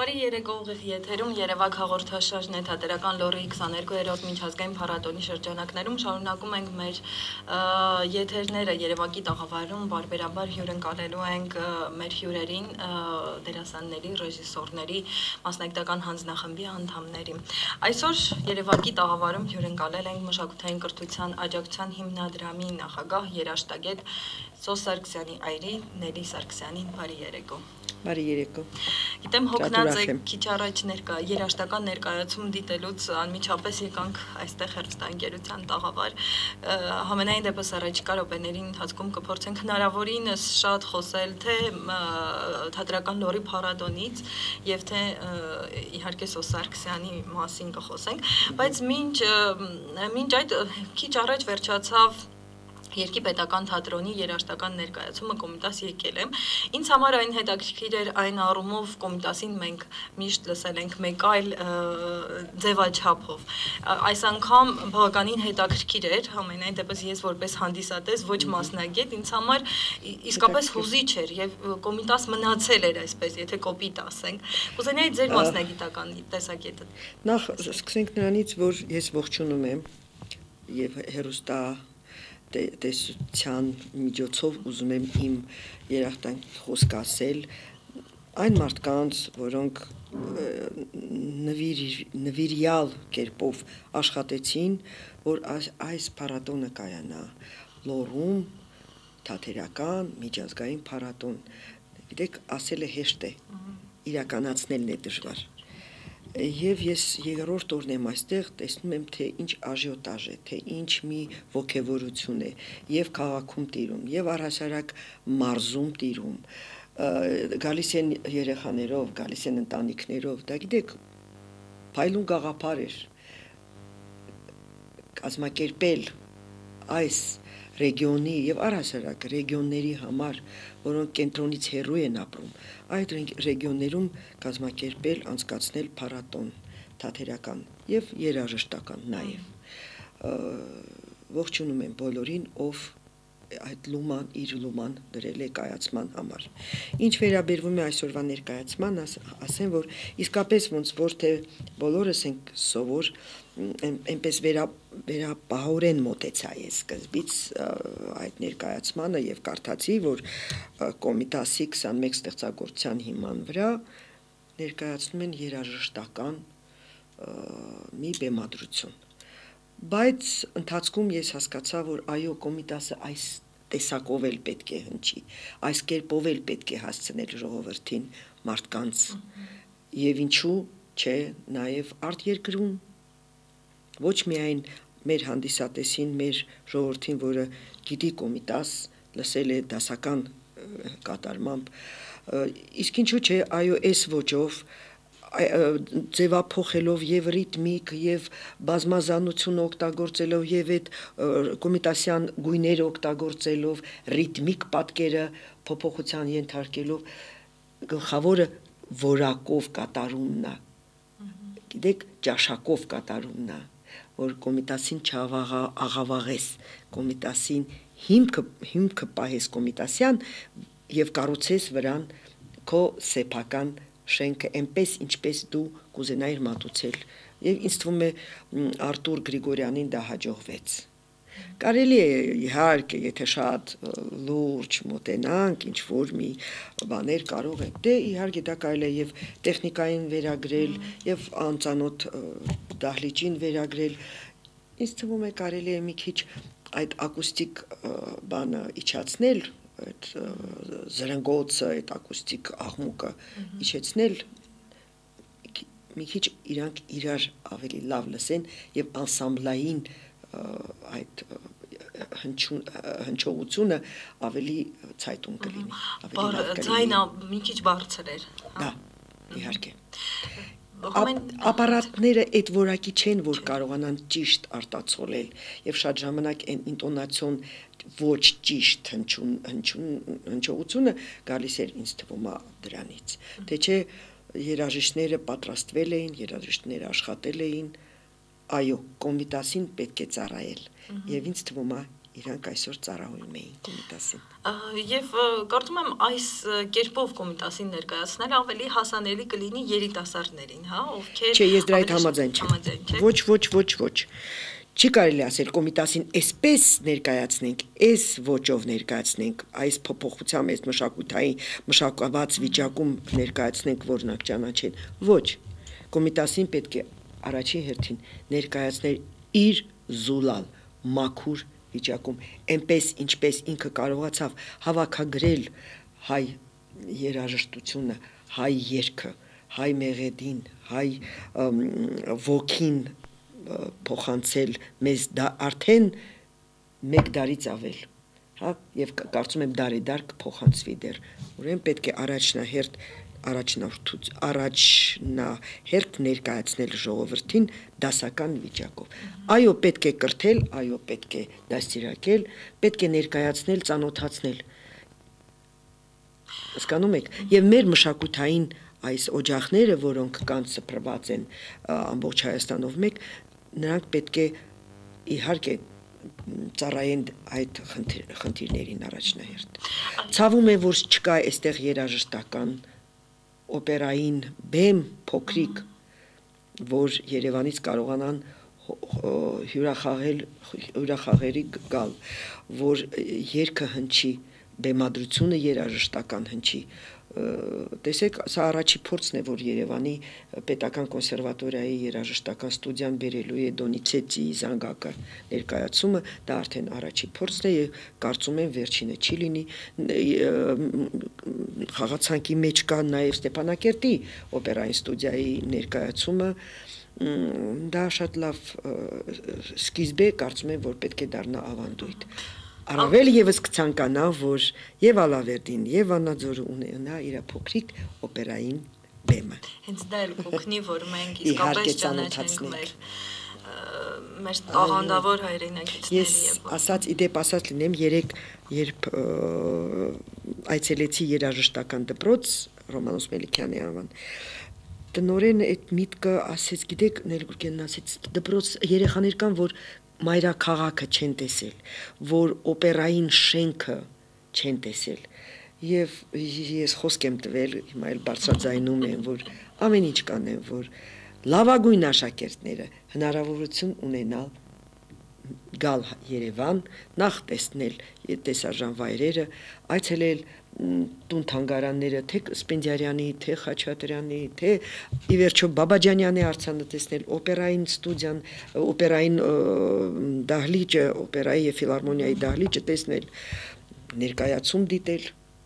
Բարի երեկո ուղիղ եթերում Երևակ հաղորդաշարն է թատերական լոռի 22-րդ միջազգային փառատոնի շրջանակներում շարունակում ենք մեր եթերները Երևակի տաղավարում բարբերաբար հյուրընկալելու ենք մեր հյուրերին, դերասանների, ռեժիսորների, մասնագիտական հանձնախմբի անդամների։ Այսօր Երևակի տաղավարում հյուրընկալել ենք մշակութային կրթության աջակցության հիմնադրամի նախագահ երաժշտագետ Սոս Սարգսյանի այրի Նելի Սարգսյանին։ Բարի երեկո։ Բարի երեկո։ Գիտեմ հոգնած եք քիչ առաջ երաժշտական ներկայացում դիտելուց անմիջապես եկանք այստեղ հեռուստաընկերության տաղավար։ Համենայն դեպս առաջիկա րոպեների ընթացքում կփորձենք հնարավորինս շատ խոսել թե թատերական լոռի փառատոնից եւ թե իհարկե Սոս Սարգսյանի մասին կխոսենք, բայց մինչ այդ քիչ առաջ վերջացավ Երկիպետական թատրոնի երաժշտական ներկայացումը Կոմիտաս եկել եմ։ Ինձ համար այն հետաքրքիր էր այն առումով Կոմիտասին մենք միշտ լսել ենք մեկ այլ ձևաչափով։ Այս անգամ բավականին հետաքրքիր էր, համենայն դեպս ես որպես հանդիսատես, ոչ մասնագետ, ինձ համար իսկապես հուզիչ էր եւ Կոմիտաս մնացել էր այսպես, եթե կոպիտ ասենք։ Կուզենայի ձեր մասնագիտական տեսակետը։ Նախ սկսենք նրանից, որ ես ողջունում եմ եւ հերոստա տեսության միջոցով ուզում եմ իմ երախտանքի խոսք ասել այն մարդկանց, որոնք նվիրյալ կերպով աշխատեցին, որ այս փառատոնը կայանա լոռում, թատերական, միջազգային փառատոն, գիտեք, ասելը հեշտ է, իրականացնելն է դժվար։ Եվ ես երրորդ օրն եմ այստեղ, տեսնում եմ, թե ինչ աժիոտաժ է, թե ինչ մի ոգևորություն է, եւ քաղաքում տիրում, եւ առհասարակ մարզում տիրում, գալիս են երեխաներով, գալիս են ընտանիքներով, դա գիտեք, փայլուն գաղափար էր կազմակերպել այս ռեգիոնի եւ առհասարակ ռեգիոնների համար, որոնք կենտրոնից հեռու են ապրում, այդ ռեգիոններում կազմակերպել, անցկացնել փառատոն թատերական եւ երաժշտական նաեւ։ Ողջունում եմ բոլորին, ով այդ իր լուման դրել է կայացման համար։ Ինչ վերաբերվում է այսօրվա ներկայացման, ասեմ, որ իսկապես ոնց որ թե բոլորս ենք սովոր այնպես վերապահորեն մոտեցա ես սկզբից այդ ներկայացմանը եւ կարդացի, որ Կոմիտասի 21 ստեղծագործության հիման վրա ներկայացնում են երաժշտական մի բեմադրություն։ Բայց ընթացքում ես հասկացա, որ այո, Կոմիտասը այս տեսակով էլ պետք է հնչի, այս կերպով էլ պետք է հասցնել ժողովրդին, մարդկանց եւ ինչու՞ չէ, նաեւ արտերկրում ոչ միայն մեր հանդիսատեսին, մեր ժողովրդին, որը գիտի Կոմիտաս, լսել է դասական կատարմամբ, իսկ ինչու՞ չէ, այո, այս ոճով ձևափոխելով եւ ռիթմիկ եւ բազմազանություն օգտագործելով եւ այդ կոմիտասյան գույները օգտագործելով ռիթմիկ պատկերը փոփոխության ենթարկելով գլխավորը որակով կատարումն է գիտեք ճաշակով կատարումն է որ կոմիտասին չաղավաղես կոմիտասին հիմքը պահես կոմիտասյան եւ կառուցես վրան քո սեփական շենքը այնպես ինչպես դու կուզենայիր մատուցել եւ ինձ թվում է Արտուր Գրիգորյանին դա հաջողվեց կարելի է իհարկե եթե շատ լուրջ մոտենանք ինչ որ մի բաներ կարող է դե իհարկե դա կարելի է եւ տեխնիկային վերագրել եւ անծանոթ դահլիճին վերագրել ինձ թվում է կարելի է մի քիչ այդ ակուստիկ բանը իջացնել այդ զրնգոցը, այդ ակուստիկ աղմուկը իջեցնել մի քիչ իրանք իրար ավելի լավ լսեն եւ անսամբլային այդ հնչողությունը ավելի ցայտուն կլինի, ավելի լավ կլինի։ Ձայնը մի քիչ բարձր էր։ Դա, իհարկե։ Ապարատները այդ որակի չեն, որ կարողանան ճիշտ արտացոլել եւ շատ ժամանակ այն ինտոնացիոն ոչ ճիշտ հնչողությունը գալիս էր ինձ թվում է դրանից թե չէ երաժիշտները պատրաստվել էին երաժիշտները աշխատել էին այո կոմիտասին պետք է ծառայել եւ ինձ թվում է իրանք այսօր ծառայում էին Կոմիտասին։ Եվ կարծում եմ այս կերպով Կոմիտասին ներկայացնել ավելի հասանելի կլինի երիտասարդներին, հա, ովքեր Չէ, ես դրա հետ համաձայն չեմ։ Ոչ։ Չի կարելի ասել Կոմիտասին այսպես ներկայացնենք, այս ոճով ներկայացնենք, այս փոփոխությամբ, այս մշակված վիճակում ներկայացնենք, որնակ ճանաչեն։ Ոչ։ Կոմիտասին պետք է առաջին հերթին ներկայացնել իր զուլալ, մաքուր վիճակում, այնպես ինչպես ինքը կարողացավ հավաքագրել հայ երաժշտությունը, հայ երգը, հայ մեղեդին, հայ ոգին փոխանցել մեզ դա արդեն մեկ դարից ավել, հա, եւ կարծում եմ դարեդար կփոխանցվի դեռ, ուրեմն պետք է առաջնահերթ ներկայացնել ժողովրդին դասական վիճակով։ Այո, պետք է կրթել, այո, պետք է դաստիարակել, պետք է ներկայացնել, ծանոթացնել։ Հասկանում եք, եւ մեր մշակութային այս օջախները, որոնք կան սփռված են ամբողջ Հայաստանով մեկ, նրանք պետք է իհարկե ծառայեն այդ խնդիրներին առաջնահերթ։ Ցավում է, որ չկա այստեղ երաժշտական օպերային բեմ փոքրիկ, որ Երևանից կարողանան հյուրախաղերի գալ, որ երգը հնչի, բեմադրությունը երաժշտական հնչի։ Տեսեք, սա առաջի փորձն է, որ Երևանի պետական կոնսերվատորիայի երաժշտական ստուդիան բերելու է Դոնիցետիի զանգակը ներկայացումը, դա արդեն առաջի փորձն է եւ կարծում եմ վերջինը չի լինի։ Խաղացանկի մեջ կա նաեւ Ստեփանակերտի օպերային ստուդիայի ներկայացումը, դա շատ լավ սկիզբ է, կարծում եմ, որ պետք է դառնա ավանդույթ։ Առավել եւս կցանկանա, որ եւ Ալավերդին, եւ Վանաձորը ունենա իր փոքրիկ օպերային բեմը։ Հենց դա էլ կօգնի, որ մենք իսկապես ճանաչենք մեր տաղանդավոր հայրենակիցների եւ ասած իդեպ ասած լինեմ, երբ այցելեցի երաժշտական դպրոց Ռոմանոս Մելիքյանի անվան, տնօրենը այդ միտքը ասեց, գիտեք, Նելգուրգենն ասեց, դպրոց երեխաներ կան, որ մայրաքաղաքը չեն տեսել, որ օպերային շենքը չեն տեսել, եւ ես խոսք եմ տվել, հիմա էլ բարձրաձայնում եմ, որ ամեն ինչ կանեմ, որ լավագույն աշակերտները հնարավորություն ունենալ գալ Երևան, նախ տեսնել տեսարժան վայրերը, այցելել տուն թանգարանները, թե Սպենդիարյանի, թե Խաչատրյանի, թե ի վերջո Բաբաջանյանի արձանը տեսնել, օպերային ստուդիան, օպերային դահլիճը, օպերայի եւ ֆիլհարմոնիայի դահլիճը տեսնել, ներկայացում դիտել,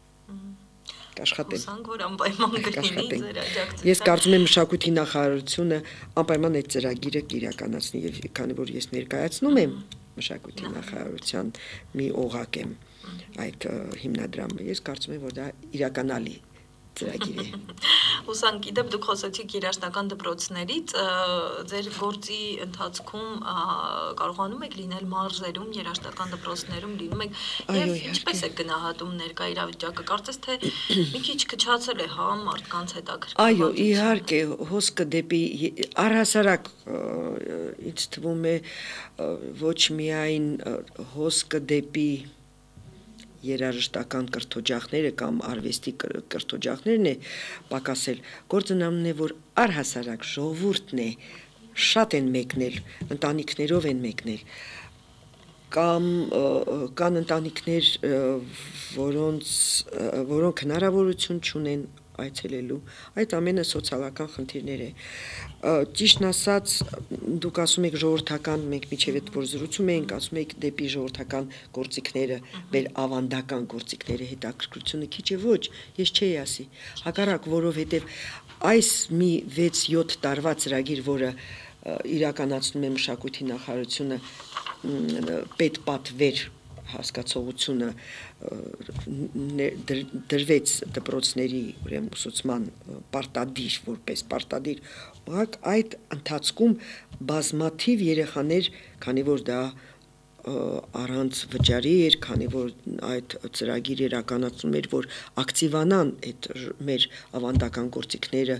աշխատել։ Հուսանք, որ անպայման կլինի ձեր աջակցությունը։ Ես կարծում եմ մշակույթի նախարարությունը անպայման այդ ծրագիրը կիրականացնի եւ քանի որ ես ներկայացնում եմ մշակույթի նախարարության մի օղակ եմ այդ հիմնադրամը, ես կարծում եմ, որ դա իրականալի ծրագիր է։ Հուսանք, իդեպ դուք խոսեցիք երաժշտական դպրոցներից, ձեր գործի ընթացքում կարողանում եք լինել մարզերում, երաժշտական դպրոցներում լինում եք, եւ ինչպես եք գնահատում ներկա իրավիճակը, կարծես թե մի քիչ քչացել է, հա, մարդկանց հետաքրքրությունը։ Այո, իհարկե, հոսքը դեպի առհասարակ ինձ թվում է ոչ միայն հոսքը դեպի երաժշտական կրթօջախները կամ արվեստի կրթօջախներն է պակասել, գործն ամն է, որ առհասարակ ժողովուրդն է, շատ են մեկնել, ընտանիքներով են մեկնել, կամ կան ընտանիքներ, որոնք հնարավորություն չունեն այցելելու, այդ ամենը սոցիալական խնդիրներ է։ Ճիշտն ասած, դուք ասում եք ժողովրդական, մենք միջև այդ որ զրուցում էինք, ասում եք դեպի ժողովրդական գործիքները, մեր ավանդական գործիքները հետաքրքրությունը քիչ է, ոչ, ես չէի ասի, հակառակ, որովհետև այս մի 6-7 տարվա ծրագիր, որը իրականացնում է մշակույթի նախարարությունը, պետպատվեր հասկացողությունը դրվեց դպրոցների ուրեմն ուսուցման պարտադիր, որպես պարտադիր, այդ ընթացքում բազմաթիվ երեխաներ, քանի որ դա առանց վճարի էր, քանի որ այդ ծրագիրը իրականացնում էր, որ ակտիվանան այդ մեր ավանդական գործիքները,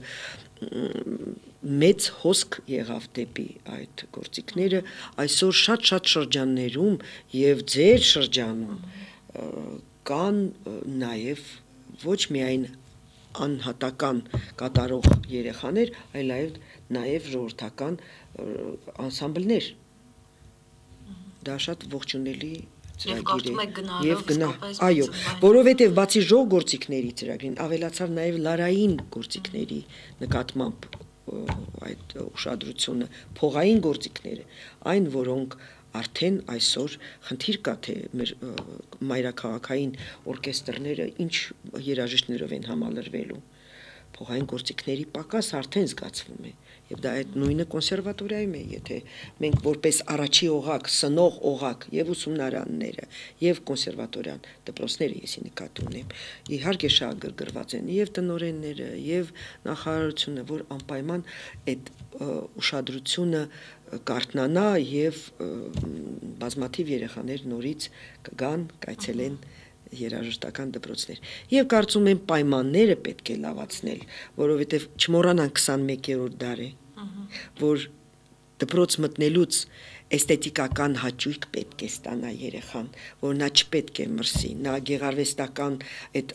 մեծ հոսք եղավ դեպի այդ գործիքները, այսօր շատ շրջաններում եւ ձեր շրջանում կան նաև ոչ միայն անհատական կատարող երեխաներ, այլ նաև ժողովրդական անսամբլներ։ Դա շատ ողջունելի ծրագիր է այո, որովհետև բացի ժող գործիքների ծրագրին ավելացավ նաև լարային գործիքների նկատմամբ այդ ուշադրությունը, փողային գործիքները, այն որոնք արդեն այսօր խնդիր կա թե մեր մայրաքաղաքային օրկեստրները ինչ երաժիշտներով են համալրվելու, փողային գործիքների պակաս արդեն զգացվում է, եւ դա այդ նույնը կոնսերվատորիայում է, եթե մենք որպես առաջի օղակ, սնող օղակ եւ ուսումնարանները եւ կոնսերվատորիան դպրոցները եսի նկատի ունեմ, իհարկե շատ գրգռված են եւ տնօրենները եւ նախարարությունը, որ անպայման այդ ուշադրությունը կարթնանա եւ բազմաթիվ երեխաներ նորից կգան, կայցելեն երաժշտական դպրոցներ։ Եվ կարծում եմ պայմանները պետք է լավացնել, որովհետև չմոռանանք 21-րդ դար է, որ դպրոց մտնելուց էսթետիկական հաճույք պետք է ստանա երեխան, որ նա չպետք է մրսի, նա գեղարվեստական այդ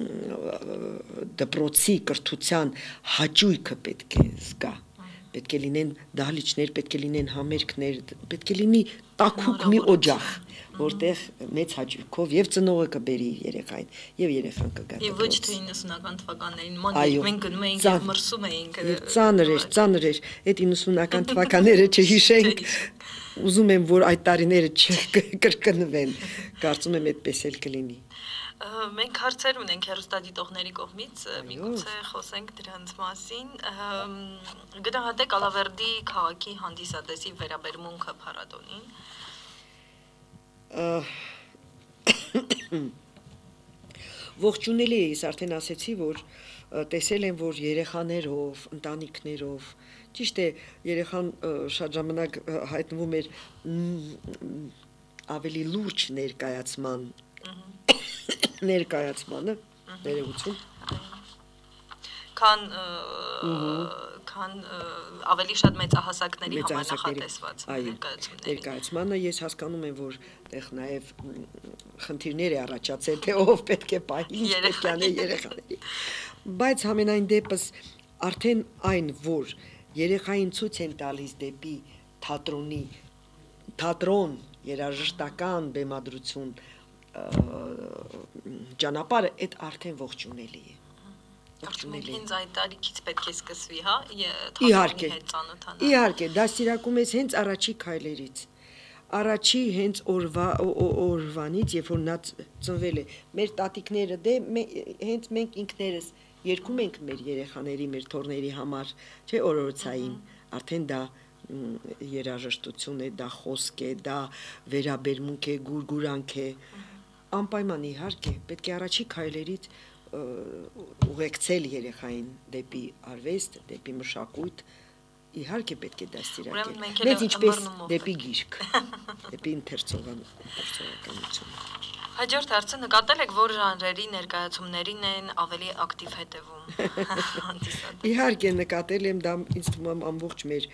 դպրոցի կրթության հաճույքը պետք է զգա, պետք է լինեն դահլիճներ, պետք է լինեն համերգներ, պետք է լինի տաքուկ մի օջախ, որտեղ մեծ հաճույքով եւ ծնողը կբերի երեխային եւ երեխան կգա։ Եվ ոչ թե 90-ական թվականներին մենք գնում էինք եւ մրսում էինք։ Ծանր էր, այդ 90-ական թվականները չհիշենք։ Ուզում եմ, որ այդ տարիները չկրկնվեն։ Կարծում եմ այդպես էլ կլինի։ Մենք հարցեր ունենք հեռուստադիտողների կողմից, միգուցե խոսենք դրանց մասին։ Գնահատեք Ալավերդի քաղաքի հանդիսատեսի վերաբերմունքը փառատոնին։ Ողջունելի է, ես արդեն ասեցի, որ տեսել եմ, որ երեխաներով, ընտանիքներով, ճիշտ է, երեխան շատ ժամանակ հայտնվում էր ավելի լուրջ ներկայացմանը, ներողություն, քան ավելի շատ մեծահասակների համար նախատեսված ներկայացմանը ես հասկանում եմ, որ տեղ նաև խնդիրներ է առաջացել, թե ով պետք է պահի, ինչ պետք է անի երեխաների, բայց համենայն դեպս արդեն այն, որ երեխային ցույց են տալիս դեպի թատրոն, երաժշտական բեմադրություն ճանապարհը, այդ արդեն ողջունելի է։ Հենց այդ տարիքից պետք է սկսվի, հա, թատրոնի հետ ծանոթանալ։ Իհարկե, դաստիարակում ես հենց առաջի քայլերից, առաջի հենց օրվանից, երբ որ նա ծնվել է, մեր տատիկները, հենց մենք ինքներս երգում ենք մեր երեխաների, մեր թոռների համար, չէ, օրորոցային, արդեն դա երաժշտություն է, դա խոսք է, դա վերաբերմունք է, գուրգուրանք է, անպայման իհարկե, պետք է առաջի քայլերից ուղեկցել երեխային դեպի արվեստ, դեպի մշակույթ, իհարկե պետք է դաստիարակել, մեծ ինչպես դեպի գիրք, դեպի ընթերցողականություն։ Հաջորդ հարցը նկատել եք, որ ժանրերի ներկայացումներին են ավելի ակտիվ հետևում հանդիսատեսը։ Իհարկե նկատել եմ, դա ինձ թվում է ամբողջ մեր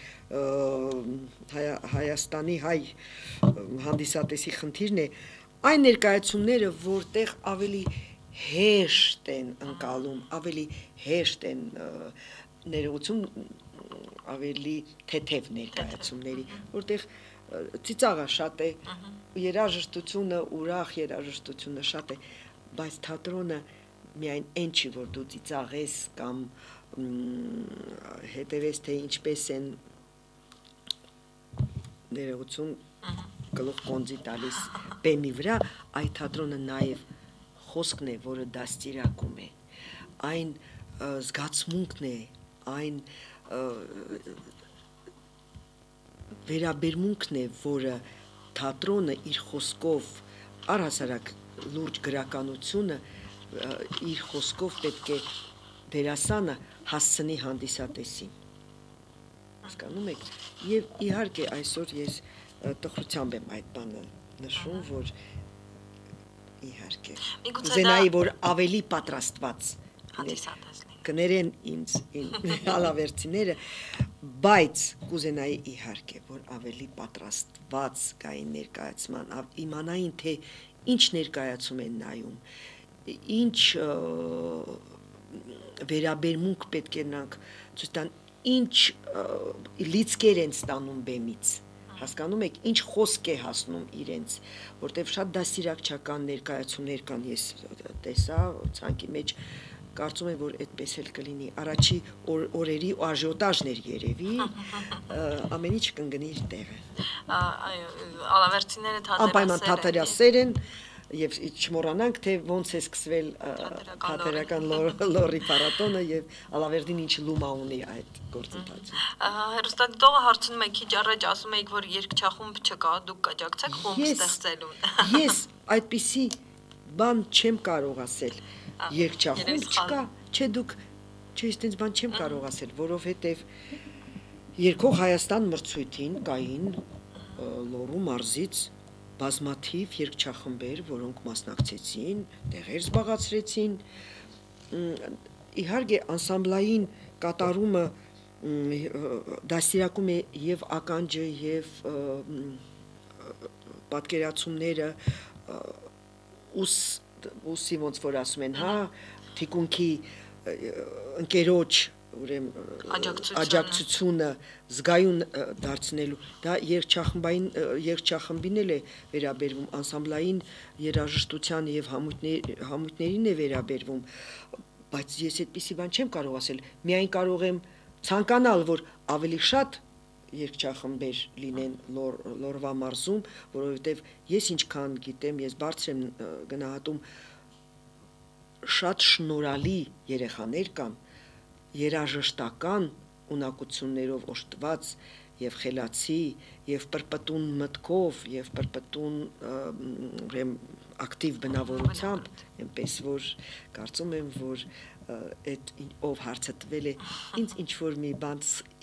Հայաստանի հայ հանդիսատեսի խնդիրն է, այն ներկայացումները, որտեղ ավելի հեշտ են ընկալում, ավելի հեշտ են ներողություն, ավելի թեթև ներկայացումների, որտեղ ծիծաղը շատ է, երաժշտությունը, ուրախ երաժշտությունը շատ է, բայց թատրոնը միայն այն չի, որ դու ծիծաղես կամ հետևես, թե ինչպես են ներողություն գլուխ կոնձի տալիս բեմի վրա, այդ թատրոնը նաև խոսքն է, որը դաստիարակում է, այն զգացմունքն է, այն վերաբերմունքն է, որը թատրոնը իր խոսքով, առհասարակ լուրջ գրականությունը, իր խոսքով պետք է դերասանը հասցնի հանդիսատեսին։ Հասկանում եք, եւ իհարկե այսօր ես տխրությամբ եմ այդ բանը նշում, որ իհարկե Միգուցե կուզենայի, դա- որ ավելի պատրաստված հանդիսատես լինի։ կներեն ինձ հալավերցիները, բայց կուզենայի իհարկե, որ ավելի պատրաստված գային ներկայացման, իմանային, թե ինչ ներկայացում են նայում, ինչ վերաբերմունք պետք է նրանք ցույց տան, ինչ լիցքեր են ստանում բեմից, հասկանում եք, ինչ խոսք է հասնում իրենց, որտեվ շատ դաստիարակչական ներկայացումներ կան, ես տեսա ցանկի մեջ, կարծում եմ, որ այդպես էլ կլինի, առաջի օրերի աժիոտաժներ երևի, ամեն ինչ կընկնի իր տեղը։ Ալավերցիները Անպայման թատերասեր են, եւ չմոռանանք, թե ոնց է սկսվել թատերական լորի փառատոնը եւ Ալավերդին ինչ լումա ունի այդ գործընթացում։ Հերոստատիտողը հարցնում է, քիչ առաջ ասում եք, որ երգչախումբ չկա, դուք կաջակցեք խումբ ստեղծելուն։ Ես այդպիսի բան չեմ կարող ասել, երգչախումբ չկա, չէ դուք, չէ ես տենց բան չեմ կարող ասել, որովհետեւ Երկող Հայաստան մրցույթին կային Լոռու մարզից բազմաթիվ երգչախմբեր, որոնք մասնակցեցին, տեղեր զբաղացրեցին, իհարկե անսամբլային կատարումը դաստիարակում է եւ ականջը եւ պատկերացումները ուսի ոնց որ ասում են, հա, թիկունքի ընկերոջ աջակցությունը զգայուն դարձնելու, դա երգչախմբին էլ է վերաբերվում, անսամբլային երաժշտության եւ համույթներին է վերաբերվում, բայց ես այդպիսի բան չեմ կարող ասել, միայն կարող եմ ցանկանալ, որ ավելի շատ երգչախմբեր լինեն Լոռվա մարզում, որովհետեւ ես ինչքան գիտեմ, ես բարձր եմ գնահատում, շատ շնորհալի երեխաներ կան, երաժշտական ունակություններով օժտված եւ խելացի եւ պրպտուն մտքով եւ պրպտուն ակտիվ բնավորությամբ, այնպես որ կարծում եմ, որ այդ ով հարցը տվել է, ինձ ինչ որ մի բան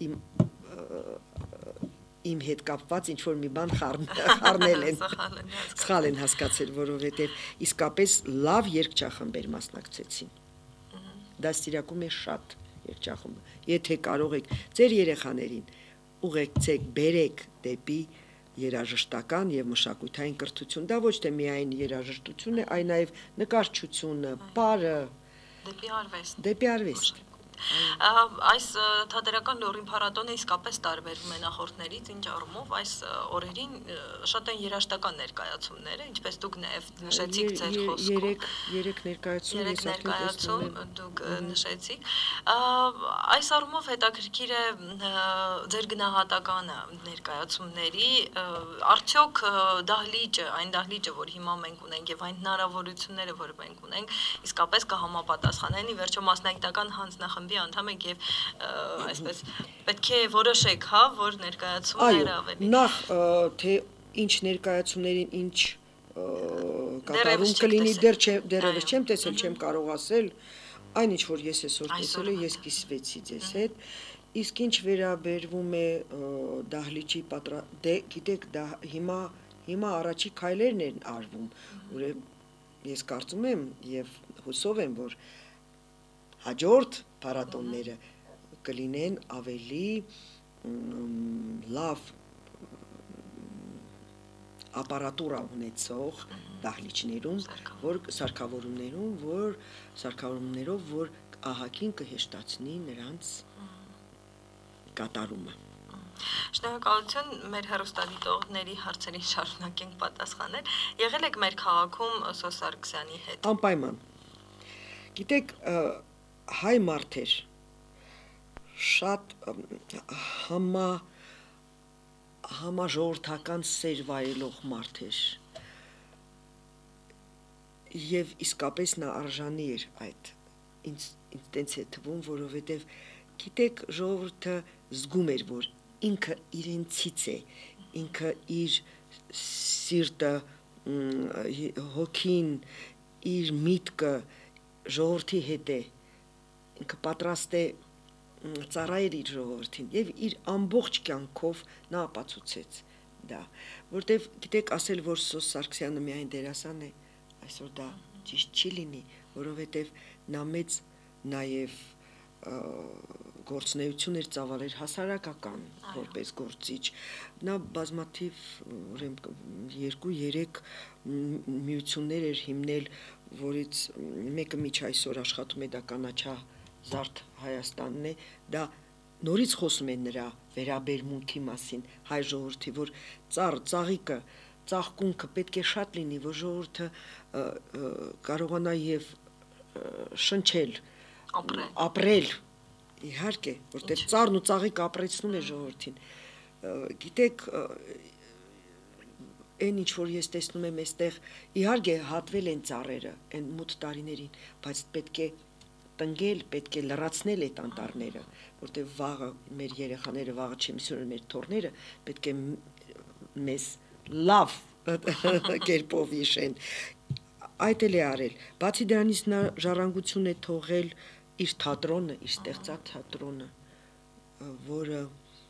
իմ հետ կապված ինչ որ մի բան խառնել են, սխալ են հասկացել, որովհետեւ իսկապես լավ երգչախմբեր մասնակցեցին։ Դաստիարակում է շատ երգչախումբը։ Եթե կարող եք ձեր երեխաներին ուղեկցեք, բերեք դեպի երաժշտական եւ մշակութային կրթություն, դա ոչ թե միայն երաժշտություն է, այլ նաեւ նկարչությունը, պարը, դեպի արվեստ։ Այս թատերական լոռի փառատոնը իսկապես տարբերվում է նախորդներից, ինչ առումով այս օրերին շատ են երաժշտական ներկայացումները, ինչպես դուք նաև նշեցիք ձեր խոսքում։ Երեք ներկայացում դուք նշեցիք։ Այս առումով հետաքրքիր է ձեր գնահատականը ներկայացումների, արդյոք դահլիճը, այն դահլիճը, որ հիմա մենք ունենք եւ այն հնարավորությունները, որ մենք ունենք, իսկապես կհամապատասխանեն, ի վերջո մասնագիտական հանձնախմբի անդամ եք եւ այսպես պետք է որոշեք, հա, որ ներկայացումները ավելի։ Նախ թե ինչ ներկայացումներին ինչ կատարում կլինի, դեռևս չեմ տեսել, չեմ կարող ասել, այն ինչ որ ես այսօր տեսել եմ, ես կիսվեցի ձեզ հետ, իսկ ինչ վերաբերվում է դահլիճի գիտեք, դա հիմա առաջի քայլերն են արվում, ուրեմն ես կարծում եմ եւ հուսով եմ, որ հաջորդ փառատոնները կլինեն ավելի լավ ապարատուրա ունեցող դահլիճներում, որ սարքավորումներով, որ ահագին կհեշտացնի նրանց կատարումը։ Շնորհակալություն, մեր հեռուստադիտողների հարցերին շարունակենք պատասխանել։ Եղել եք մեր քաղաքում Սոս Սարգսյանի հետ։ Անպայման։ Գիտեք, հայ մարդեր շատ համաժողովրդական սեր վայելող մարդեր եւ իսկապես նա արժանի էր այդ ինձ տենց է թվում, որովհետեւ գիտեք ժողովուրդը զգում էր, որ ինքը իրենցից է, ինքը իր սիրտը, հոգին, իր միտքը ժողովրդի հետ է, ինքը պատրաստ է ծառայել իր ժողովրդին եւ իր ամբողջ կյանքով նա ապացուցեց դա, որտեվ գիտեք ասել, որ Սոս Սարգսյանը միայն դերասան է, այսօր դա ճիշտ չի լինի, որովհետև նա մեծ նաև գործունեություն էր ծավալել հասարակական որպես գործիչ, նա բազմաթիվ 2-3 միություններ էր հիմնել, որից մեկը միջ այսօր աշխատում է, դա կանաչազարդ Հայաստանն է, դա նորից խոսում են նրա վերաբերմունքի մասին հայ ժողովրդի, որ ծաղիկը, ծաղկունքը պետք է շատ լինի, որ ժողովուրդը կարողանա եւ շնչել, ապրել, իհարկե, որտեղ ծառն ու ծաղիկը ապրեցնում է ժողովրդին, գիտեք, այն ինչ որ ես տեսնում եմ այստեղ, իհարկե հատվել են ծառերը այն մութ տարիներին, բայց պետք է տնգել, պետք է լրացնել այդ անտառները, որտեղ վաղը մեր երեխաները, վաղը չեմիսյոնը մեր թորները պետք է մեզ լավ կերպով հիշեն, այդ էլ է արել, բացի դրանից նա ժառանգություն է թողել իր թատրոնը, իր ստեղծած թատրոնը, որը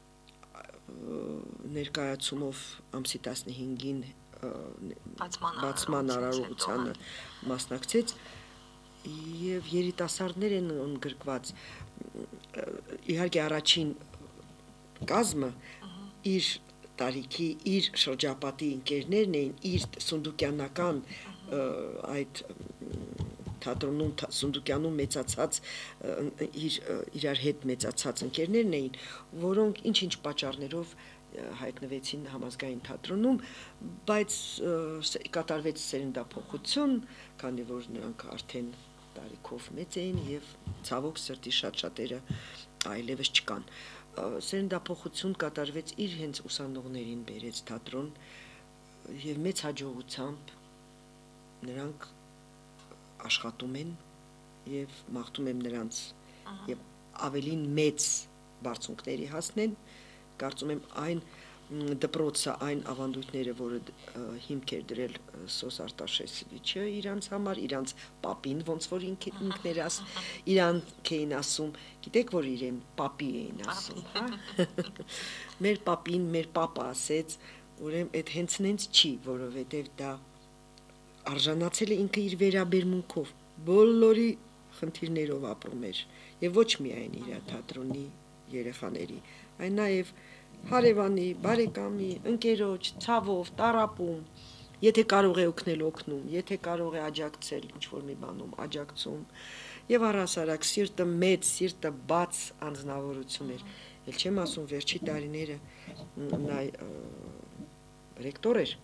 ներկայացումով ամսի 15-ին բացման արարողությանը մասնակցեց և երիտասարդներ են ընդգրկված, իհարկե առաջին կազմը իր տարիքի, իր շրջապատի ընկերներն էին, իր սունդուկյանական այդ թատրոնում, Սունդուկյանում մեծացած, իրար հետ մեծացած ընկերներն էին, որոնք ինչ-ինչ պատճառներով հայտնվեցին համազգային թատրոնում, բայց կատարվեց սերնդափոխություն, քանի որ նրանք արդեն տարիքով մեծ էին և ցավոք սրտի շատ-շատերը այլևս չկան։ Սերնդափոխություն կատարվեց, իր հենց ուսանողներին բերեց թատրոն և մեծ հաջողությամբ նրանք աշխատում են և մաղթում եմ նրանց և ավելին մեծ բարձունքների հասնեն, կարծում եմ այն դպրոցը, այն ավանդույթները, որը հիմք էր դրել Սոս Արտաշեսովիչը իրանց համար, իրանց պապին, ոնց որ ինքն էր իրանք էին ասում, գիտեք, որ իրեն պապի էին ասում, հա, մեր պապին, մեր պապը ասեց, ուրեմն այդ հենց նենց չի, որովհետև դա արժանացել է ինքը իր վերաբերմունքով, բոլորի խնդիրներով ապրում էր, և ոչ միայն իր թատրոնի երեխաների, այն նաև հարևանի, բարեկամի, ընկերոջ, ցավով, տառապում, եթե կարող է օգնել օգնում, եթե կարող է աջակցել ինչ-որ մի բանում աջակցում, և առհասարակ սիրտը մեծ, սիրտը բաց անձնավորություն էր, էլ չեմ ասում վերջի տարիները նա ռեկտոր էր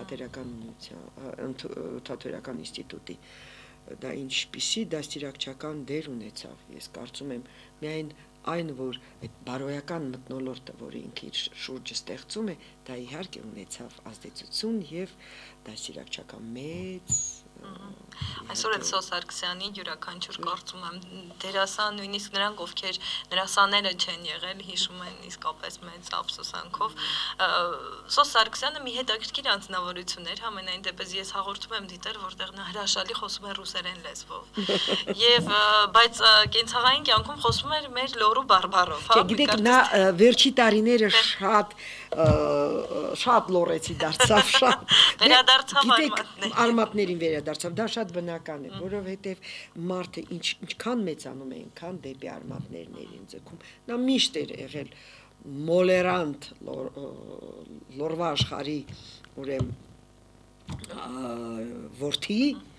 Թատերական ինստիտուտի, դա ինչպիսի դաստիարակչական դեր ունեցավ, ես կարծում եմ միայն այն, որ այդ բարոյական մթնոլորտը, որ ինքը իր շուրջը ստեղծում է, դա իհարկե ունեցավ ազդեցություն և դաստիարակչական մեծ Այսօր էլ Սոս Սարգսյանի յուրաքանչյուր կարծում եմ դերասան, նույնիսկ նրանք, ովքեր նրա սաները չեն եղել, հիշում են իսկապես մեծ ափսոսանքով։ Սոս Սարգսյանը մի հետաքրքիր անձնավորություն էր, համենայն դեպս ես հաղորդում եմ դիտել, որտեղ նա հրաշալի խոսում է ռուսերեն լեզվով։ Եվ բայց կենցաղային կյանքում խոսում էր մեր լոռու բարբառով, հա։ Գիտեք, նա վերջի տարիները շատ լոռեցի դարձավ, շատ վերադարձավ արմատներին վերադարձավ, դա շատ բնական է, որովհետև մարդը ինչքան մեծանում է, այնքան դեպի արմատներն էր ինձ, նա միշտ էր եղել մոլերանտ լորվա աշխարհի որդի,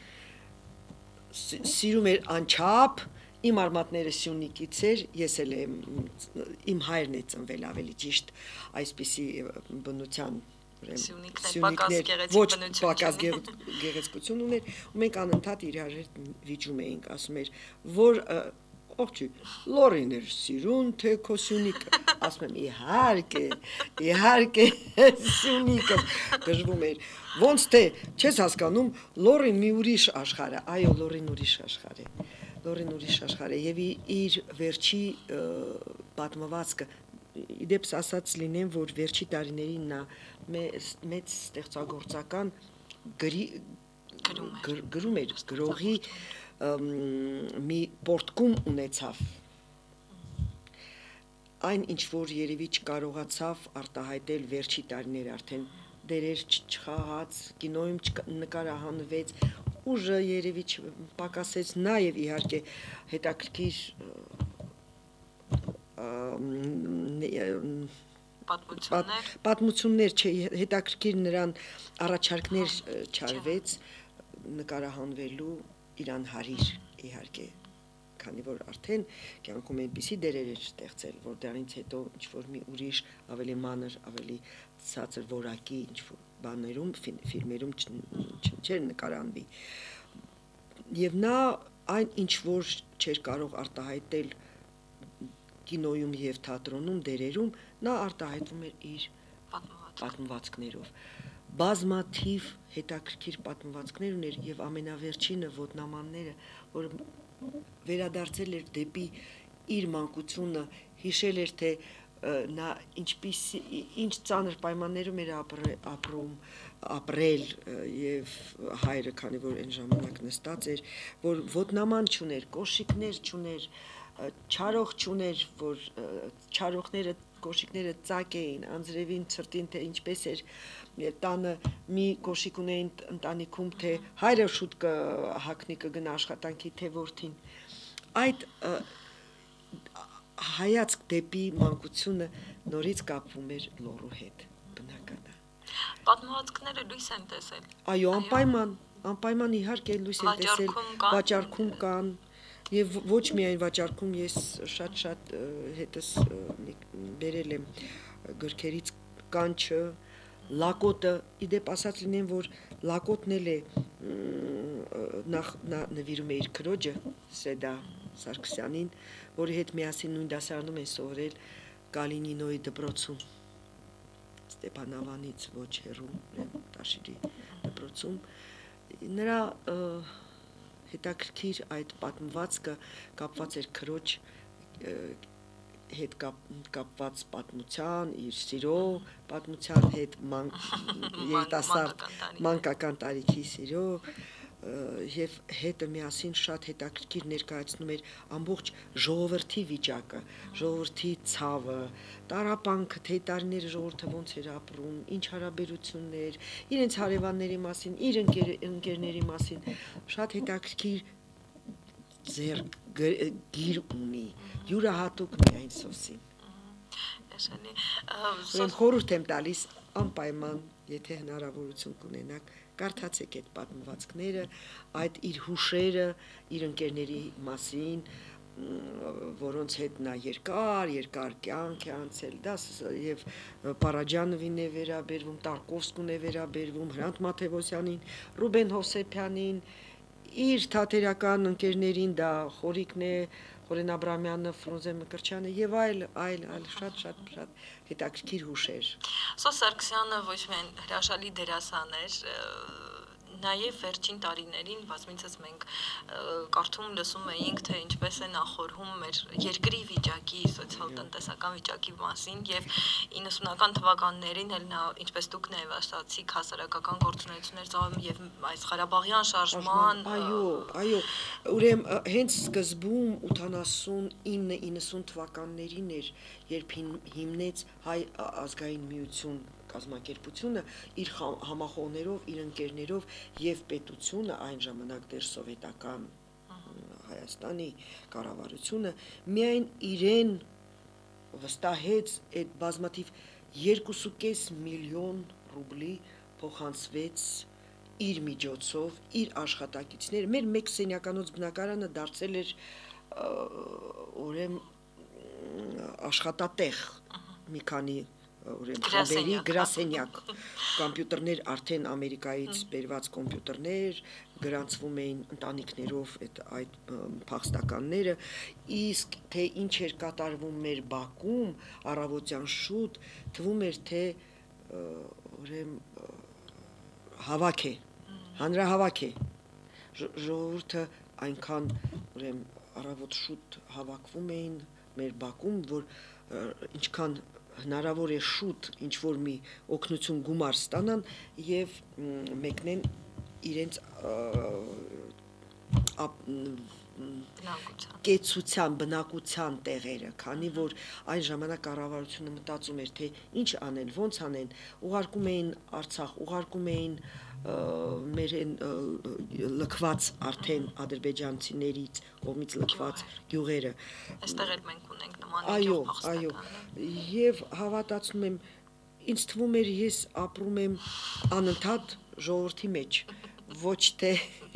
սիրում էր անչափ, իմ արմատները Սյունիքից էր, ես էլ եմ, իմ հայրն է ծնվել ավելի ճիշտ այսպիսի բնության Սյունիքներ ոչ պակաս գեղեցկություն ուներ, ու մենք անընդհատ իրար հետ վիճում էինք, ասում էր, որ ողջույն, լոռին էր սիրուն, թե քո Սյունիքը, ասում եմ, իհարկե, Սյունիքը գժվում էր, ոնց թե, չես հասկանում, լոռին մի ուրիշ աշխարհ է, այո, լոռին ուրիշ աշխարհ է, և իր վերջի պատմվածքը, իդեպս ասած լինեմ, որ վերջի տարիներին նա մեծ ստեղծագործական գրում էր, գրողի մի պորտկում ունեցավ, այն ինչ որ երևի չկարողացավ արտահայտել վերջի տարիներ արդեն դերեր չխաղաց, կինոյում նկարահանվեց, ուժը երևի չպակասեց, նաև իհարկե հետաքրքիր պատմություններ չէ, հետաքրքիր նրան առաջարկներ չարվեց նկարահանվելու իրան հարիր իհարկե, քանի որ արդեն կյանքում այնպիսի դերեր էր ստեղծել, որ դրանից հետո ինչ-որ մի ուրիշ ավելի մանր, ավելի ցածր որակի ինչ-որ բաներում, ֆիլմերում չէր նկարահանվի։ Եվ նա այն ինչ-որ չէր կարող արտահայտել կինոյում եւ թատրոնում դերերում, նա արտահայտվում էր իր պատմվածքներով։ Բազմաթիվ հետաքրքիր պատմվածքներ ուներ եւ ամենավերջինը ոտնամանները, որ վերադարձել էր դեպի իր մանկությունը, հիշել էր թե նա ինչ ծանր պայմաններում էր ապրել եւ հայրը, քանի որ այն ժամանակ նստած էր, որ ոտնաման չուներ, կոշիկներ չուներ, չարող չուներ, որ չարողները կոշիկները ծակ էին, անձրևին ցրտին թե ինչպես էր տանը մի կոշիկ ունեին ընտանիքում, թե հայրը շուտ կհագնի կգնա աշխատանքի, թե որդին։ Այդ հայացք դեպի մանկությունը նորից կապվում էր լոռու հետ, բնական է։ Պատմվածքները լույս են տեսել։ Այո, անպայման իհարկե լույս են տեսել, վաճառքում կան, եւ ոչ միայն վաճառքում, ես շատ հետս բերել եմ գրքերից կանչը, լակոտը, իդեպ ասած լինեն, որ լակոտն էլ է նախ նվիրում է իր քրոջը Սեդա Սարգսյանին, որի հետ միասին նույն դասարանում են սովորել Կալինինոյի դպրոցում, Ստեփանավանից ոչ հեռու, Տաշիրի դպրոցում, նրա հետաքրքիր այդ պատմվածքը կապված էր քրոջ հետ կապված պատմության, իր սիրո պատմության հետ, երիտասարդ մանկական տարիքի սիրո եւ հետը միասին շատ հետաքրքիր ներկայացնում էր ամբողջ ժողովրդի վիճակը, ժողովրդի ցավը, տառապանքը, թե տարիները ժողովուրդը ոնց էր ապրում, ինչ հարաբերություններ, իրենց հարևանների մասին, իր ընկերների մասին, շատ հետաքրքիր գիր ունի, յուրահատուկ միայն Սոսին։ Խորհուրդ եմ տալիս անպայման, եթե հնարավորություն կունենաք, կարդացեք այդ պատմվածքները, այդ իր հուշերը, իր ընկերների մասին, որոնց հետ նա երկար կյանք է անցել, դա եւ Պարաջանովին է վերաբերվում, Տարկովսկուն է վերաբերվում, Հրանտ Մաթեոսյանին, Ռուբեն Հովսեփյանին, իր թատերական ընկերներին, դա Խորիկն է, Խորեն Աբրամյանը, Ֆրունզե Մկրտչյանը եւ այլ շատ հետաքրքիր հուշեր։ Սոս Սարգսյանը ոչ միայն հրաշալի դերասան էր, նաև վերջին տարիներին բազմիցս մենք կարդում լսում էինք, թե ինչպես է նախորհում մեր երկրի վիճակի, սոցիալ-տնտեսական վիճակի մասին եւ 90-ական թվականներին էլ նա, ինչպես դուք նաև ասացիք, հասարակական գործունեություններ ծավալում եւ այս Ղարաբաղյան շարժման Այո, ուրեմն հենց սկզբում 89-90 թվականներին էր, երբ հիմնեց Հայ ազգային միություն կազմակերպությունը իր համախոհներով, իր ընկերներով եւ պետությունը այն ժամանակ դեռ սովետական Հայաստանի կառավարությունը միայն իրեն վստահեց այդ բազմաթիվ 2.5 միլիոն ռուբլի փոխանցվեց իր միջոցով, իր աշխատակիցները, մեր մեկ սենյականոց բնակարանը դարձել էր աշխատատեղ մի քանի խմբերի գրասենյակ, կոմպյուտերներ արդեն Ամերիկայից բերված կոմպյուտերներ գրանցվում էին ընտանիքներով այդ փախստականները, իսկ թե ինչ էր կատարվում մեր բակում առավոտյան շուտ, թվում էր թե հավաք է, հանրահավաք է, ժողովուրդը այնքան առավոտ շուտ հավաքվում էին մեր բակում, որ ինչքան հնարավոր է շուտ ինչ-որ մի օգնություն գումար ստանան եւ մեկնեն իրենց կեցության, բնակության տեղերը, քանի որ այն ժամանակ կառավարությունը մտածում էր, թե ինչ անել, ոնց անեն, ուղարկում էին Արցախ, ուղարկում էին մեր լքված արդեն ադրբեջանցիներից կողմից լքված գյուղերը։ Այստեղ էլ մենք ունենք նման Այո, եւ հավատացնում եմ, ինձ թվում էր ես ապրում եմ անընդհատ ժողովրդի մեջ, ոչ թե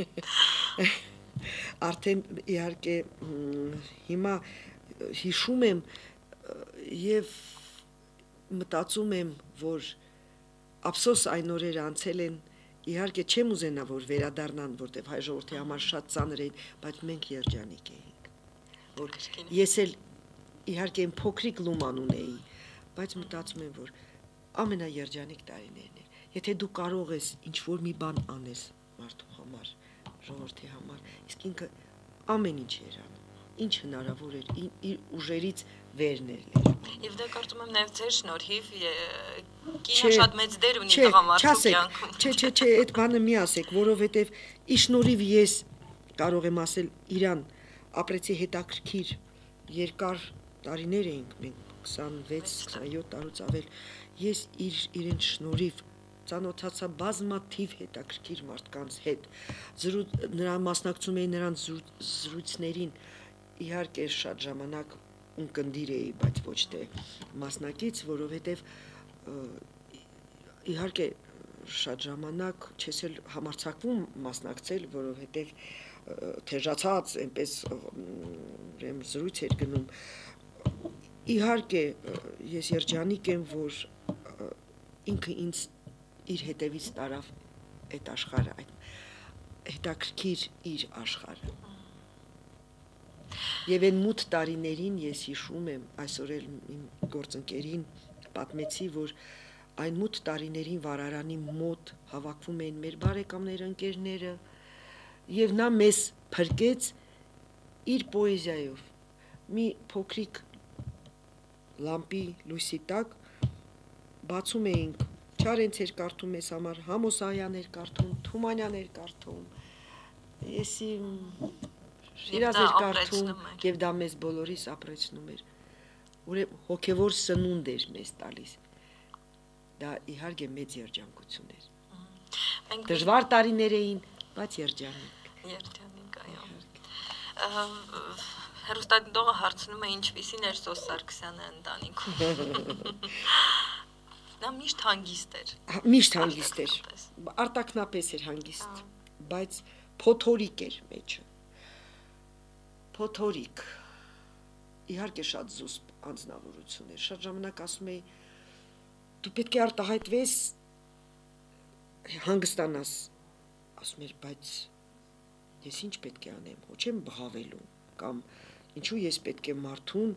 արդեն իհարկե հիմա հիշում եմ եւ մտածում եմ, որ ափսոս այն օրերը անցել են, իհարկե չեմ ուզենա, որ վերադառնան, որտեղ հայ ժողովրդի համար շատ ծանր էին, բայց մենք երջանիկ էինք, որ ես էլ իհարկե փոքրիկ լուման ունեի, բայց մտածում եմ, որ ամենաերջանիկ տարիներն էր, եթե դու կարող ես ինչ-որ մի բան անես մարդու համար, ժողովրդի համար, իսկ ինքը ամեն ինչ էր անում, ինչ հնարավոր էր, իր ուժերից վերներ։ Եվ դա կարծում եմ նաև ձեր շնորհիվ կինը շատ մեծ դեր ունի տղամարդու կյանքում։ Չէ, այդ բանը մի ասեք, որովհետև ի շնորհիվ ես կարող եմ ասել Իրան ապրեցի հետաքրքիր երկար տարիներ էինք, մենք 26-27 տարուց ավել, ես իրեն շնորհիվ ծանոթացա բազմաթիվ հետաքրքիր մարդկանց հետ, նրան մասնակցում էի նրանց զրույցներին, իհարկե շատ ժամանակ ունկնդիր էի, բայց ոչ թե մասնակից, որովհետև իհարկե շատ ժամանակ չես էլ համարձակվում մասնակցել, որովհետև թեժացած այնպես զրույց էր գնում, իհարկե ես երջանիկ եմ, որ ինքը ինձ իր հետևից տարավ այդ աշխարհը, այդ հետաքրքիր իր աշխարհը։ Եվ այն մութ տարիներին ես հիշում եմ, այսօր էլ իմ գործընկերին պատմեցի, որ այն մութ տարիներին վարարանի մոտ հավաքվում էին մեր բարեկամները, ընկերները, եւ նա մեզ փրկեց իր պոեզիայով։ Մի փոքրիկ լամպի լույսի տակ բացում էինք, Չարենց էր կարդում մեզ համար, Համոսայան էր կարդում, Թումանյան էր կարդում, եսի Շիրազ էր կարդում, եւ դա մեզ բոլորիս ապրեցնում էր, հոգևոր սնունդ էր մեզ տալիս, դա իհարկե մեծ երջանկություն էր, դժվար տարիներ էին, բայց երջանիկ, այո, հեռուստադիտողը հարցնում է ինչպիսին էր Սոս Սարգսյանը ընտանիքում, նա միշտ հանգիստ էր, արտակնապես էր հանգիստ, բայց փոթորիկ էր մեջը, փոթորիկ, իհարկե շատ զուսպ անձնավորություն էր, շատ ժամանակ ասում էի, դու պետք է արտահայտվես, հանգստանաս, ասում էր, բայց ես ինչ պետք է անեմ, ոչ եմ բղավելու, կամ ինչու ես պետք է մարդուն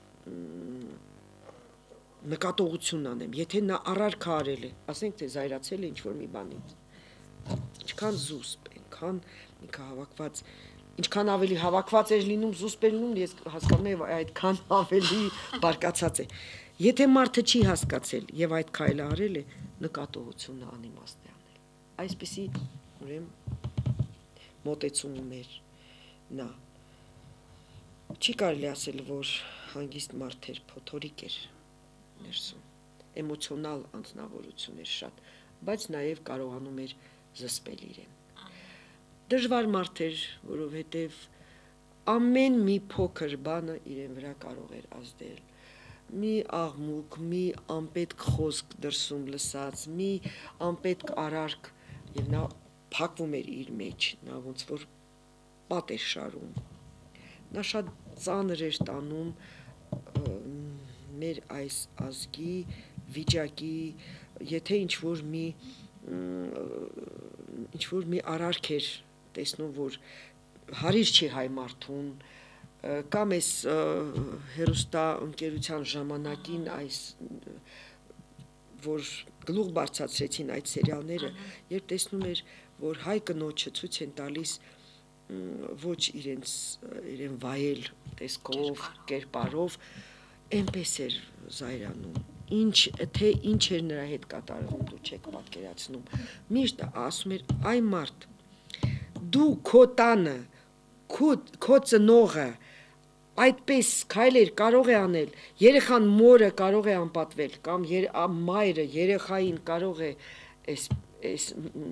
նկատողություն անեմ, եթե նա առարկա արել է, ասենք թե զայրացել է ինչ-որ մի բանից, ինչքան զուսպ, ինքան հավաքված, ինչքան ավելի հավաքված էր լինում, զուսպ էր լինում, ես հասկանում եմ այդքան ավելի բարկացած է, եթե մարդը չի հասկացել եւ այդ քայլը արել է, նկատողությունը անիմաստ է անել, այսպեսի ուրեմն մոտեցում ուներ նա, չի կարելի ասել, որ հանգիստ մարդ էր, փոթորիկ էր, ներսում, էմոցիոնալ անձնավորություն էր շատ, բայց նաև կարողանում էր զսպել իրեն։ Դժվար մարդ էր, որովհետև ամեն մի փոքր բանը իրեն վրա կարող էր ազդել։ Մի աղմուկ, մի անպետք խոսք դրսում լսած, մի անպետք արարք, եւ նա փակվում էր իր մեջ, նա ոնց որ պատ էր շարում։ Նա շատ ծանր էր տանում մեր այս ազգի վիճակի, եթե ինչ-որ մի արարք էր տեսնում, որ հարիր չի հայ մարդուն, կամ այս հերոստա ընկերության ժամանակին այս, որ գլուխ բարձրացրեցին այդ սերիալները, երբ տեսնում էր, որ հայ կնոջը ցույց են տալիս ոչ իրեն վայել տեսքով, կերպարով, այնպես էր զայրանում, ինչ էր նրա հետ կատարվում, դու չեք պատկերացնում, միշտ ասում էր, այ մարդ, դու քո տանը, քո ծնողը այդպես քայլեր կարող է անել, երեխան մորը կարող է անպատվել կամ մայրը երեխային կարող է այս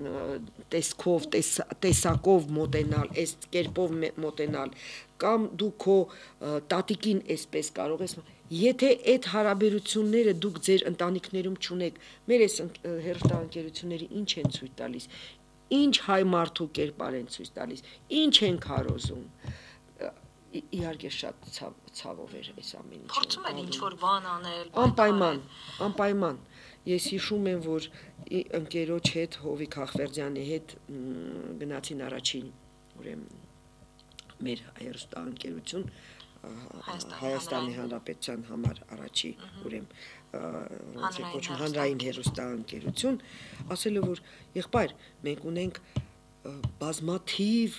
տեսակով մոտենալ, այս կերպով մոտենալ, կամ դու քո տատիկին այսպես կարող ես, եթե այդ հարաբերությունները դուք ձեր ընտանիքներում չունեք, մեր այս հեռուստաընկերությունները ինչ են ցույց տալիս, ինչ հայ մարդու կերպար են ցույց տալիս, ինչ են քարոզում, իհարկե շատ ցավով էր այս ամեն ինչը։ Փորձում են ինչ-որ բան անել։ Անպայման։ Ես հիշում եմ, որ ընկերոջ հետ, Հովիկ Ախվերդյանի հետ գնացին առաջին, ուրեմն մեր հեռուստաընկերություն Հայաստանի Հանրապետության համար առաջի, ուրեմն կոչում հանրային հեռուստաընկերություն, ասելով, որ եղբայր, մենք ունենք բազմաթիվ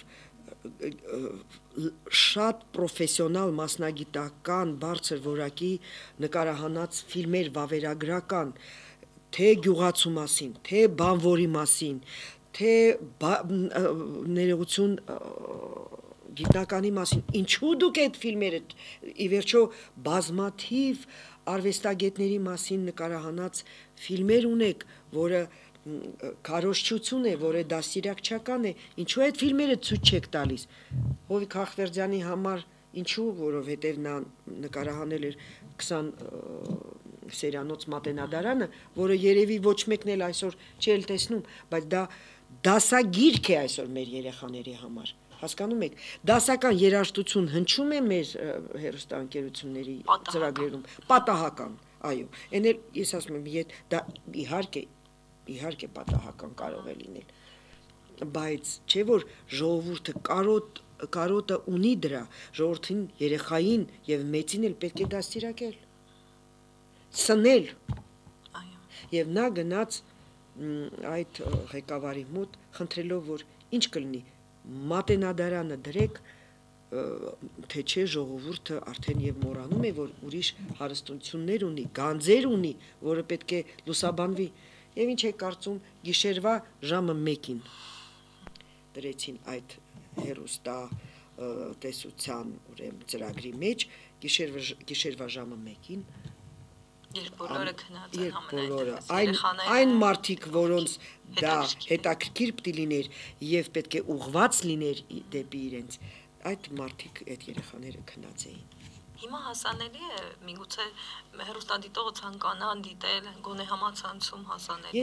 շատ պրոֆեսիոնալ մասնագիտական բարձր որակի նկարահանած ֆիլմեր վավերագրական, թե գյուղացու մասին, թե բանվորի մասին, թե ներողություն գիտնականի մասին, ինչու դուք այդ ֆիլմերը ի վերջո բազմաթիվ արվեստագետների մասին նկարահանած ֆիլմեր ունեք, որը քարոզչություն է, որը դաստիարակչական է, ինչու այդ ֆիլմերը ցույց չեք տալիս։ Հովիկ Ախվերդյանի համար ինչու, որովհետև նա նկարահանել էր 20 սերանոց մատենադարանը, որը երևի ոչ մեկն էլ այսօր չի էլ տեսնում, բայց դա դասագիրք է այսօր մեր երեխաների համար։ Հասկանում եք, դասական երաժշտություն հնչում է մեր հեռուստաընկերությունների ծրագրերում, պատահական, այո, այն էլ ես ասում եմ, դա իհարկե պատահական կարող է լինել, բայց չէ որ ժողովուրդը կարոտը ունի դրա, ժողովրդին, երեխային եւ մեծին էլ պետք է դաստիարակել, սնել, եւ նա գնաց այդ ղեկավարի մոտ խնդրելով, որ ինչ կլինի, մատենադարանը դրեք, թե չէ ժողովուրդը արդեն եւ մոռանում է, որ ուրիշ հարստություններ ունի, գանձեր ունի, որը պետք է լուսաբանվի, եւ ինչ է կարծում, գիշերվա ժամը 1-ին դրեցին այդ հեռուստա տեսության ուրեմն ծրագրի մեջ, գիշերվա ժամը 1-ին, երբ բոլորը քնած են, այն մարդիկ, որոնց դա հետաքրքիր պիտի լիներ եւ պետք է ուղղված լիներ դեպի իրենց, այդ մարդիկ, այդ երեխաները քնած էին։ Հիմա հասանելի է, միգուցե հեռուստադիտողը ցանկանա դիտել, գոնե համացանցում հասանելի է։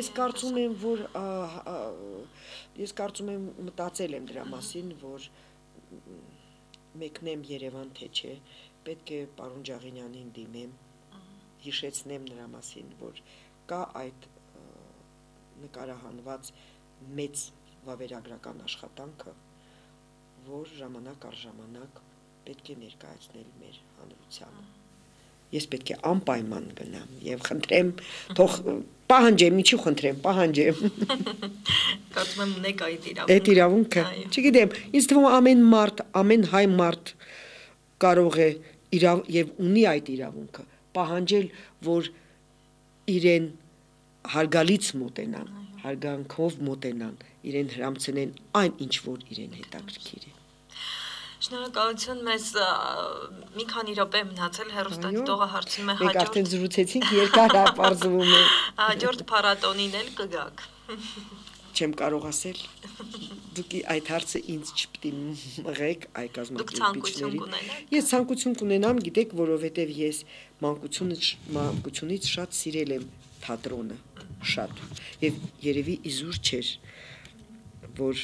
Ես կարծում եմ մտածել եմ դրա մասին, որ մեկնեմ Երևան, թե չէ, պետք է պարոն Ջաղինյանին դիմեմ, հիշեցնեմ նրա մասին, որ կա այդ նկարահանված մեծ վավերագրական աշխատանքը, որ ժամանակ առ ժամանակ պետք է ներկայացնել մեր հանրությանը։ Ես պետք է անպայման գնամ եւ խնդրեմ, թող պահանջեմ, ինչու խնդրեմ, պահանջեմ։ Կարծում եմ ունեք այդ իրավունքը։ Չգիտեմ, ինձ թվում է ամեն հայ մարդ կարող է եւ ունի այդ իրավունքը պահանջել, որ իրեն հարգալից մոտենան, հարգանքով մոտենան, իրեն հրամցնեն այն ինչ որ իրեն հետաքրքիր է։ Շնորհակալություն, մեզ մի քանի րոպե մնացել, հեռուստադիտողը հարցնում է հաջորդ։ Մենք արդեն զրուցեցինք, երկար ապարզվում է։ Հաջորդ փառատոնին էլ կգաք։ Չեմ կարող ասել։ Դուք այդ հարցը ինձ չպիտի մղեք այ կազմակերպիչների։ Ես ցանկություն կունենամ, գիտեք, որովհետև ես մանկությունից շատ սիրել եմ թատրոնը, շատ։ Եվ երևի իզուր չէր, որ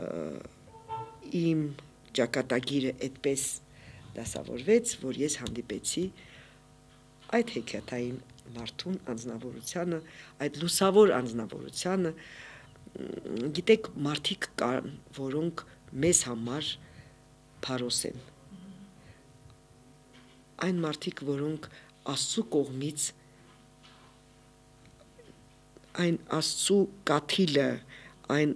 իմ ճակատագիրը այդպես դասավորվեց, որ ես հանդիպեցի այդ հեքիաթային մարդուն անձնավորությանը, այդ լուսավոր անձնավորությանը, գիտեք, մարդիկ կան, որոնք մեզ համար փարոս են։ Այն մարդիկ, որոնք Աստծու կողմից այն Աստծու կաթիլը, այն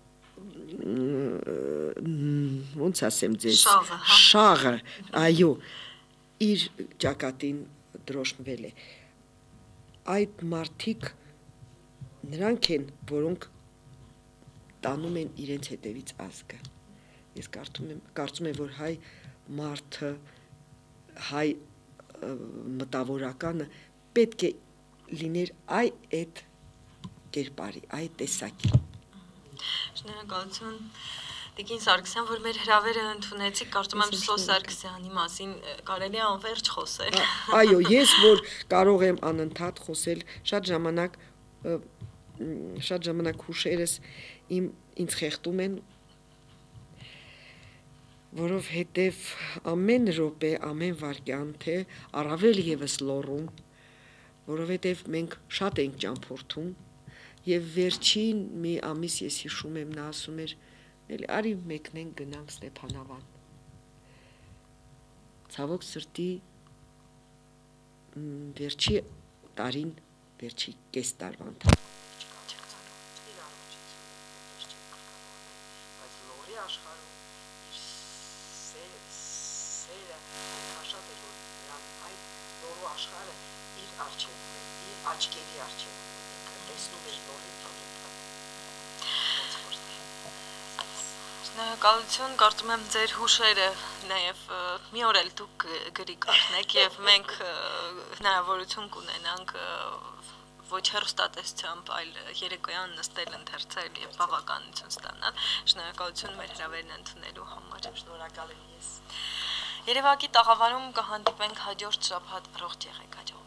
ոնց ասեմ ձեզ, շաղը, այո, իր ճակատին դրոշմվել է։ Այդ մարդիկ նրանք են, որոնք տանում են իրենց հետևից ազգը։ Ես կարծում եմ, որ հայ մարդը, հայ մտավորականը պետք է լիներ այդ կերպարի, այդ տեսակի։ Շնորհակալություն Տիկին Սարգսյան, որ մեր հրավերը ընդունեցիք, կարծում եմ Սլո Սարգսյանի մասին կարելի է անվերջ խոսել։ Այո, ես որ կարող եմ անընդհատ խոսել, շատ ժամանակ հուշերս ինձ խեղդում են, որովհետև ամեն րոպե, ամեն վայրկյան թե առավել եւս լոռում, որովհետև մենք շատ ենք ճամփորդում եւ վերջին մի ամիս ես հիշում եմ, նա ասում էր, արի մեկնենք գնանք Ստեփանավան։ Ցավոք սրտի վերջի տարին, վերջի կես տարվա ընթացքում բայց լորի աշխարհում իր սերը շատ էր, որ նրան այդ լորու աշխարհը իր արջևում է, իր աչքերի արջևում ինքը տեսնում էր լորի տանիքը։ Շնորհակալություն, կարծում եմ ձեր հուշերը նաև մի օր էլ դուք գրի կառնեք եւ մենք հնարավորություն կունենանք ոչ հեռուստատեսությամբ, այլ երեկոյան նստել, ընթերցել եւ բավականություն ստանալ։ Շնորհակալություն մեր հրավերն ընդունելու համար։ Շնորհակալ եմ ես։ Երևակի տաղավարում կհանդիպենք հաջորդ շաբաթ, առողջ եղեք, հաջող